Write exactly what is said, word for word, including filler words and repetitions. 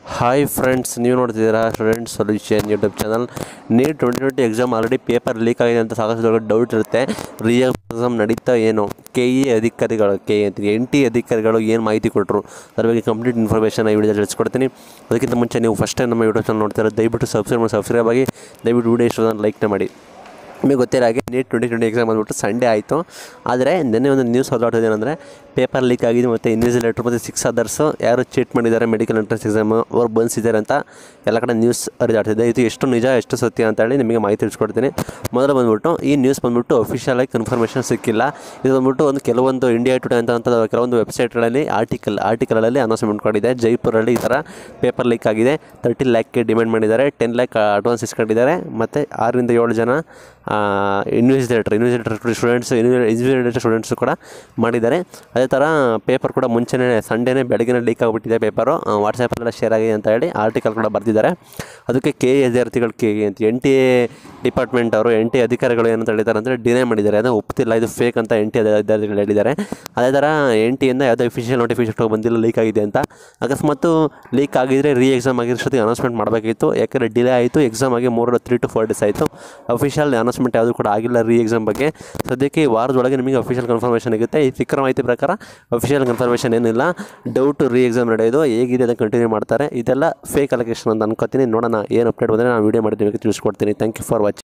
Hi friends, ನೀವು ನೋಡ್ತಿದ್ದೀರಾ student solution YouTube channel. NEET twenty twenty exam already paper leak ಆಗಿದೆ ಅಂತ ಸಾಕಷ್ಟು ಡೌಟ್ ಇರುತ್ತೆ. ರೀ ಎಕ್ಸಾಮ್ ನಡೀತಾ ಏನೋ ಕೆ ಇ ಅಧಿಕಾರಿಗಳು ಕೆ ಎ ಅಂತೀವಿ ಎನ್ ಟಿ ಅಧಿಕಾರಿಗಳು ಏನು ಮಾಹಿತಿ ಕೊಟ್ಟರು ಅದ್ರ ಬಗ್ಗೆ ಕಂಪ್ಲೀಟ್ ಇನ್ಫಾರ್ಮೇಷನ್ ಈ ವಿಡಿಯೋ ತಿಳಿಸ್ಕೊಡ್ತೀನಿ. ಅದಕ್ಕಿಂತ ಮುಂಚೆ ನೀವು ಫಸ್ಟ್ ಟೈಮ್ ನಮ್ಮ ಯೂಟ್ಯೂಬ್ ಚಾನಲ್ ನೋಡ್ತಾರೆ, ದಯವಿಟ್ಟು ಸಬ್ಸ್ಕ್ರೈಬ್ ಮಾಡಿ ಸಬ್ಸ್ಕ್ರೈಬ್ ಆಗಿ ದಯವಿಟ್ಟು ವಿಡಿಯೋ ಇಷ್ಟ ಲೈಕ್ನ ಮಾಡಿ. ನಿಮಗೆ ಗೊತ್ತಿರೋ ಹಾಗೆ ನೀಟ್ ಟ್ವೆಂಟಿ ಟ್ವೆಂಟಿ ಎಕ್ಸಾಮ್ ಬಂದುಬಿಟ್ಟು ಸಂಡೇ ಆಯಿತು. ಆದರೆ ನಿನ್ನೆ ಒಂದು ನ್ಯೂಸ್ ಹೊರಟಾಗಿದೆ ಏನಂದರೆ ಪೇಪರ್ ಲೀಕ್ ಆಗಿದೆ ಮತ್ತು ಇನ್ವಿಜಿಲೇಟರ್ ಮತ್ತು ಸಿಕ್ಸ್ ಅದರ್ಸು ಯಾರು ಚೀಟ್ ಮಾಡಿದ್ದಾರೆ ಮೆಡಿಕಲ್ ಎಂಟ್ರೆನ್ಸ್ ಎಕ್ಸಾಮು ಅವ್ರು ಬಂದಿದ್ದಾರೆ ಅಂತ ಎಲ್ಲ ಕಡೆ ನ್ಯೂಸ್ ಹರಿದಾಡ್ತಿದೆ. ಇದು ಎಷ್ಟು ನಿಜ ಎಷ್ಟು ಸತ್ಯ ಅಂತೇಳಿ ನಿಮಗೆ ಮಾಹಿತಿ ತಿಳಿಸ್ಕೊಡ್ತೀನಿ. ಮೊದಲು ಬಂದುಬಿಟ್ಟು ಈ ನ್ಯೂಸ್ ಬಂದುಬಿಟ್ಟು ಅಫಿಷಿಯಲಾಗಿ ಕನ್ಫರ್ಮೇಷನ್ ಸಿಕ್ಕಿಲ್ಲ. ಇದು ಬಂದುಬಿಟ್ಟು ಒಂದು ಕೆಲವೊಂದು ಇಂಡಿಯಾ ಟುಡೇ ಅಂತ ಅಂತ ಕೆಲವೊಂದು ವೆಬ್ಸೈಟ್ಗಳಲ್ಲಿ ಆರ್ಟಿಕಲ್ ಆರ್ಟಿಕಲಲ್ಲಿ ಅನೌನ್ಸ್ಮೆಂಟ್ ಮಾಡಿದೆ. ಜೈಪುರಲ್ಲಿ ಈ ಥರ ಪೇಪರ್ ಲೀಕ್ ಆಗಿದೆ, ತರ್ಟೀನ್ ಲ್ಯಾಕ್ಗೆ ಡಿಮ್ಯಾಂಡ್ ಮಾಡಿದ್ದಾರೆ, ಟೆನ್ ಲ್ಯಾಕ್ ಅಡ್ವಾನ್ಸ್ ಇಸ್ಕೊಂಡಿದ್ದಾರೆ ಮತ್ತು ಆರರಿಂದ ಏಳು ಜನ invigilator invigilator students invigilator students ಕೂಡ ಮಾಡಿದ್ದಾರೆ. ಅದೇ ಥರ ಪೇಪರ್ ಕೂಡ ಮುಂಚೆನೇ ಸಂಡೇನೇ ಬೆಳಗ್ಗೆ ಲೀಕ್ ಆಗಿಬಿಟ್ಟಿದೆ ಪೇಪರು, ವಾಟ್ಸಪ್ಪಲ್ಲೆಲ್ಲ ಶೇರ್ ಆಗಿದೆ ಅಂತ ಹೇಳಿ ಆರ್ಟಿಕಲ್ ಕೂಡ ಬರೆದಿದ್ದಾರೆ. ಅದಕ್ಕೆ ಕೆ ಎ ವಿದ್ಯಾರ್ಥಿಗಳು ಕೆ ಎ ಅಂತ ಎನ್ ಟಿ ಎ ಡಿಪಾರ್ಟ್ಮೆಂಟ್ ಅವರು ಎನ್ ಟಿ ಅಧಿಕಾರಿಗಳು ಏನಂತ ಹೇಳಿದ್ದಾರೆ ಅಂದರೆ ಡಿನೈ ಮಾಡಿದ್ದಾರೆ, ಅದು ಒಪ್ತಿಲ್ಲ, ಇದು ಫೇಕ್ ಅಂತ ಎನ್ ಟಿ ವಿದ್ಯಾರ್ಥಿಗಳು ಹೇಳಿದ್ದಾರೆ. ಅದೇ ಥರ ಎನ್ ಟಿಯಿಂದ ಯಾವುದೋ ಅಫಿಷಿಯಲ್ ನೋಟಿಫಿಕೇಶನ್ ಬಂದಿಲ್ಲ ಲೀಕ್ ಆಗಿದೆ ಅಂತ. ಅಕಸ್ಮಾತ್ ಲೀಕ್ ಆಗಿದ್ದರೆ ರೀ ಎಕ್ಸಾಮ್ ಆಗಿರೋಷ್ಟೊತ್ತಿಗೆ ಅನೌನ್ಸ್ಮೆಂಟ್ ಮಾಡಬೇಕಿತ್ತು. ಯಾಕಂದರೆ ಡಿಲೇ ಆಯಿತು, ಎಕ್ಸಾಮ್ ಆಗಿ ಮೂರು ತ್ರೀ ಟು ಫೋರ್ ಡೇಸ್ ಆಯಿತು. ಅಫಿಷಿಯಲ್ ಅನೌನ್ಸ್ಮೆಂಟ್ ಯಾವುದು ಕೂಡ ಆಗಿಲ್ಲ ರೀ ಎಕ್ಸಾಮ್ ಬಗ್ಗೆ. ಸದ್ಯಕ್ಕೆ ಈ ವಾರದೊಳಗೆ ನಿಮಗೆ ಅಫಿಷಿಯಲ್ ಕನ್ಫರ್ಮೇಷನ್ ಆಗುತ್ತೆ. ಈ ಸಿಕ್ಕ ಮಾಹಿತಿ ಪ್ರಕಾರ ಅಫಿಷಿಯಲ್ ಕನ್ಫರ್ಮೇಷನ್ ಏನಿಲ್ಲ, ಡೌಟ್ ರೀ ಎಕ್ಸಾಮ್ ನಡೆಯೋದು ಹೇಗಿದೆ ಅದನ್ನು ಕಂಟಿನ್ಯೂ ಮಾಡ್ತಾರೆ. ಇದೆಲ್ಲ ಫೇಕ್ ಅಲಿಗೇಷನ್ ಅಂತ ಅನ್ಕೋತೀನಿ. ನೋಡೋಣ ಏನು ಅಪ್ಡೇಟ್ ಬಂದರೆ ನಾನು ವೀಡಿಯೋ ಮಾಡ್ತೀನಿ, ತಿಳಿಸ್ಕೊಡ್ತೀನಿ. Thank you for watching.